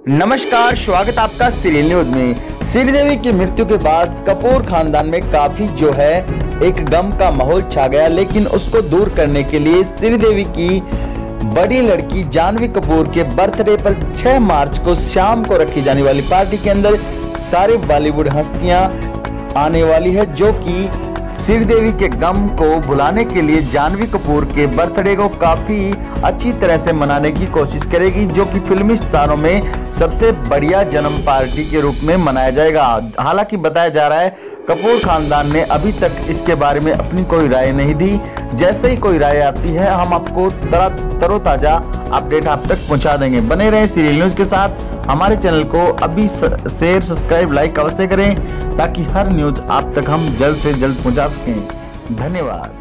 नमस्कार, स्वागत आपका सीरियल न्यूज में। श्रीदेवी की मृत्यु के बाद कपूर खानदान में काफी एक गम का माहौल छा गया, लेकिन उसको दूर करने के लिए श्रीदेवी की बड़ी लड़की जानवी कपूर के बर्थडे पर 6 मार्च को शाम को रखी जाने वाली पार्टी के अंदर सारे बॉलीवुड हस्तियां आने वाली है, जो कि श्रीदेवी के गम को भुलाने के लिए जानवी कपूर के बर्थडे को काफी अच्छी तरह से मनाने की कोशिश करेगी, जो कि फिल्मी सितारों में सबसे बढ़िया जन्म पार्टी के रूप में मनाया जाएगा। हालांकि बताया जा रहा है कपूर खानदान ने अभी तक इसके बारे में अपनी कोई राय नहीं दी। जैसे ही कोई राय आती है हम आपको तरोताजा अपडेट आप तक पहुंचा देंगे। बने रहे सीरियल न्यूज के साथ। हमारे चैनल को अभी शेयर, सब्सक्राइब, लाइक अवश्य करें ताकि हर न्यूज आप तक हम जल्द से जल्द पहुंचा सकें। धन्यवाद।